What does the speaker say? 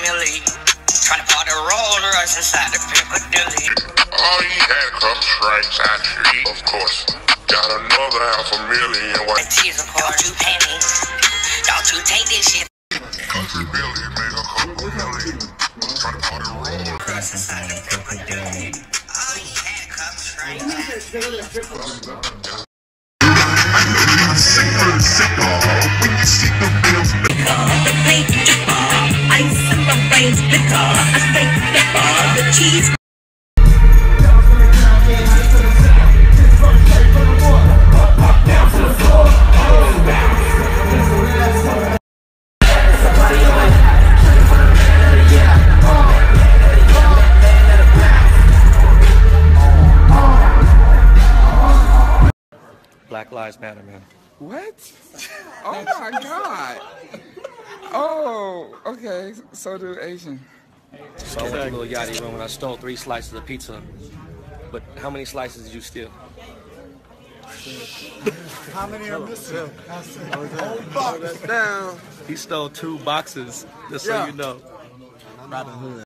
Millie. Trying to party roll us inside the Piccadilly. Oh, he had a couple strikes out here, of course. Got another $500,000. The cheese, of course, you penny. Don't you take this shit. Country Billy made a couple million. Trying to party roll Us inside the Piccadilly. Oh, he had a couple strikes. Black Lives Matter, man. What? Oh my God. Oh, okay. So do Asian. So I went to Lil Yachty room and I stole 3 slices of pizza. But how many slices did you steal? How many are missing? Down. He stole 2 boxes, just so you know. Robin Hood.